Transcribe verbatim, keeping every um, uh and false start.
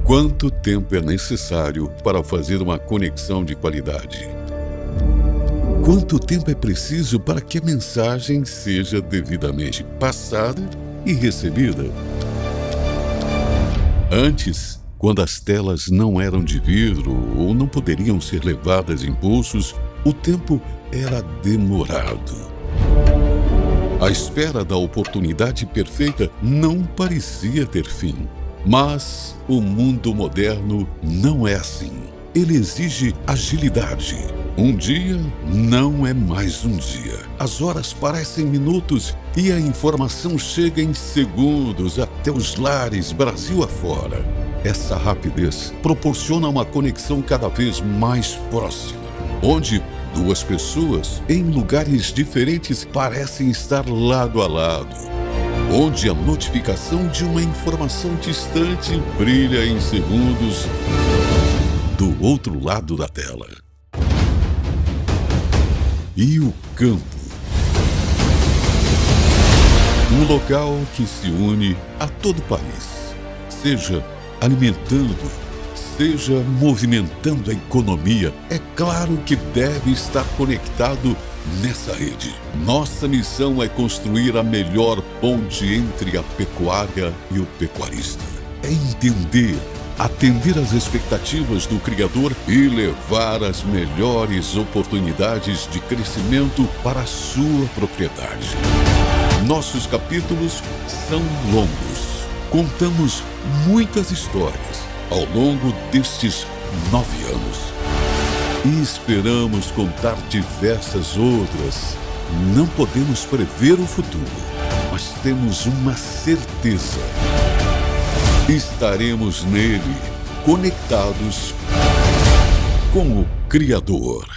Quanto tempo é necessário para fazer uma conexão de qualidade? Quanto tempo é preciso para que a mensagem seja devidamente passada e recebida? Antes, quando as telas não eram de vidro ou não poderiam ser levadas em pulsos, o tempo era demorado. A espera da oportunidade perfeita não parecia ter fim. Mas o mundo moderno não é assim. Ele exige agilidade. Um dia não é mais um dia. As horas parecem minutos e a informação chega em segundos até os lares Brasil afora. Essa rapidez proporciona uma conexão cada vez mais próxima, onde duas pessoas em lugares diferentes parecem estar lado a lado, onde a notificação de uma informação distante brilha em segundos do outro lado da tela. E o campo? Um local que se une a todo o país, seja alimentando, seja movimentando a economia, é claro que deve estar conectado nessa rede. Nossa missão é construir a melhor ponte entre a pecuária e o pecuarista. É entender, atender às expectativas do criador e levar as melhores oportunidades de crescimento para a sua propriedade. Nossos capítulos são longos. Contamos muitas histórias ao longo destes nove anos. E esperamos contar diversas outras. Não podemos prever o futuro, mas temos uma certeza. Estaremos nele, conectados com o Criador.